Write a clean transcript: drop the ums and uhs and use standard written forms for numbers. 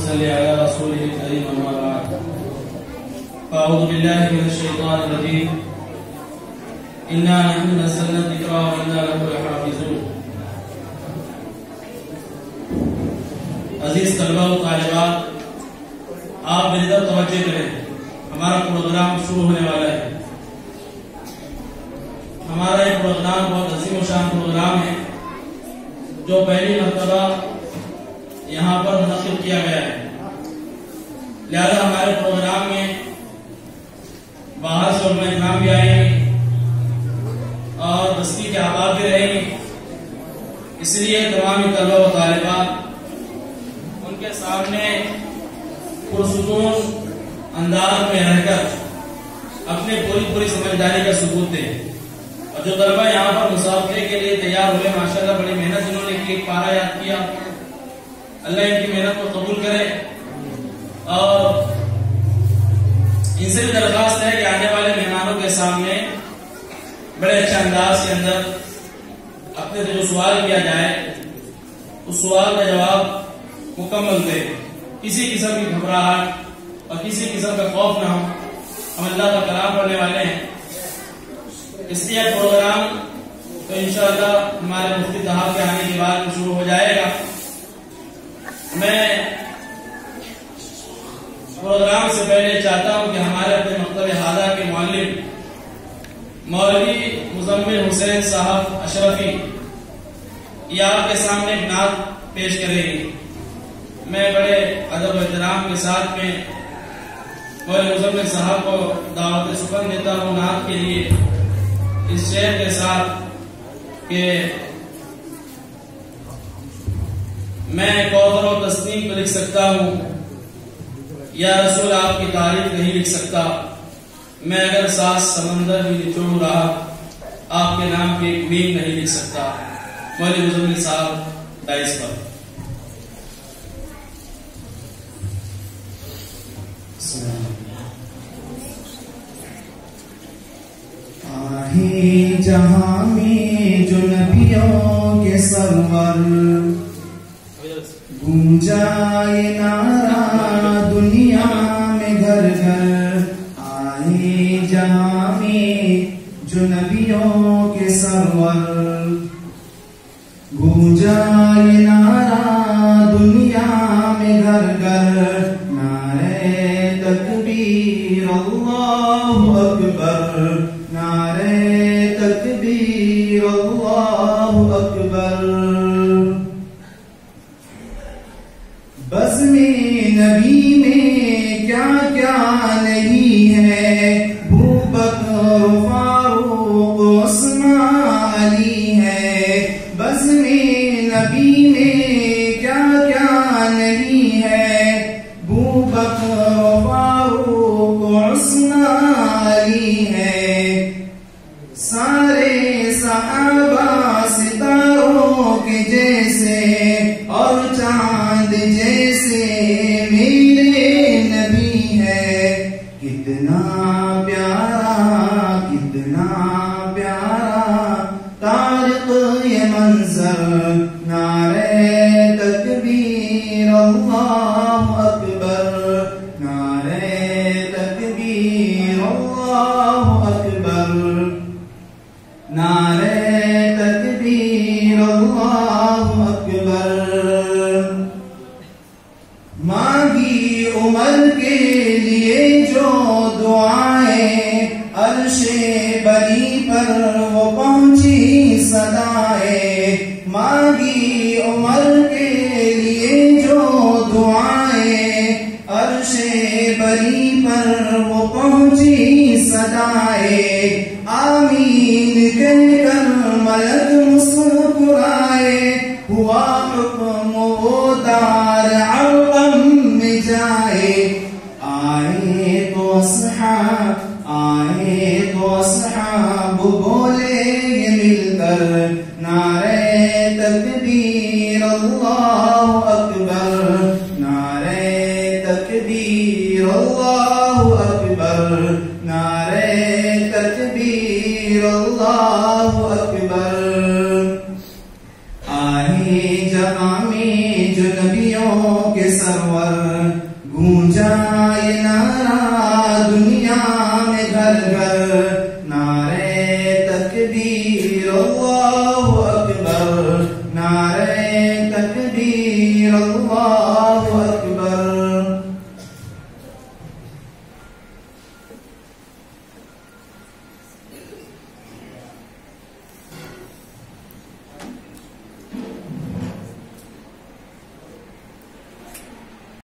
صل على رسوله الكريم أما بعد فأعوذ بالله من الشيطان الرجيم إنا نحن نزلنا الذكر وإنا له لحافظون. عزیز طلبہ و طالبات، آپ میری طرف توجہ کریں، ہمارا پروگرام شروع ہونے والا ہے. ہمارا یہ پروگرام بہت عظیم و شان پروگرام ہے جو پہلی مرتبہ یہاں پر منعقد کیا گیا ہے. لہذا ہمارے پروگرام میں باہر سے علماء اکرام بھی آئیں گے اور بستی کے احباب بھی رہیں گے. اس لیے تمام طلبہ و طالبات ان کے سامنے پرسکون انداز میں رہ کر اپنے پوری سمجھداری کا ثبوت دیں. اور جو طلبہ یہاں پر مسابقے کے لیے تیار ہوئے، ماشاءاللہ بڑی محنت انہوں نے کی، ایک پارہ یاد کیا. اللہ ان کی محنت کو قبول کرے اور ان سے بھی درخواست ہے کہ آنے والے مہمانوں کے سامنے بڑے اچھے انداز کے اندر اپنے جو سوال کیا جائے اس سوال کا جواب مکمل دے. کسی قسم کی گھبراہٹ اور کسی قسم کا خوف نہ ہو. ہم اللہ کا کلام پڑھنے والے ہیں، اس لیے پروگرام تو انشاءاللہ ہمارے مفتی صاحب کے آنے کے بعد شروع ہو جائے گا. میں پروگرام سے پہلے چاہتا ہوں کہ ہمارے اپنے مکتب حاضہ کے معلم مولوی مزمل حسین صاحب اشرفی یہ آپ کے سامنے ایک نعت پیش کریں گے. میں بڑے ادب و احترام کے ساتھ میں مولوی مزمل صاحب کو دعوت سخن دیتا ہوں نعت کے لیے اس شعر کے ساتھ کہ میں کوثر و تسنیم تو لکھ سکتا ہوں، یا رسول آپ کی تعریف نہیں لکھ سکتا. میں اگر سات سمندر بھی نچوڑ رہا آپ کے نام کی ایک میم نہیں لکھ سکتا. مولوی مزمل صاحب دائز پر. آہیں جہاں میں جو نبیوں کے سرور گونجائے نعرہ دنیا میں گھر گھر. آہیں جہاں میں جو نبیوں کے سرور گونجائے نعرہ دنیا میں گھر گھر. نعرہ تکبیر اللہ اکبر، نعرہ تکبیر اللہ اکبر. بزم نبی میں کیا کیا نہیں ہے، ابو بکر فاروق عثمان علی ہے. بزم نبی میں کیا کیا نہیں ہے، ابو بکر فاروق عثمان علی ہے. سارے صحابہ ستاروں کے جیسے اور چاند جیسے میرے نبی ہے. کتنا پیارا طارق یہ منظر. نعرہ تکبیر اللہ اکبر، نعرہ تکبیر اللہ اکبر، نعرہ تکبیر اللہ اکبر. مانگی عمر کے لیے جو دعائیں عرش بری پر وہ پہنچی صدائیں. مانگی عمر کے لیے جو دعائیں عرش بری پر وہ پہنچی صدائیں. آمین کہہ کر ملک مسکرائے، ہوا حکم وہ دار عرقم میں جائے. آئے تو اصحاب بولے یہ مل کر. نعرہ تکبیر اللہ اکبر، نعرہ تکبیر اللہ اکبر، نعرہ تکبیر اللہ اکبر. آئے جہاں میں جو نبیوں کے سرور ہر گھر نعرے تکبیر اللہ اکبر، نعرے تکبیر اللہ اکبر۔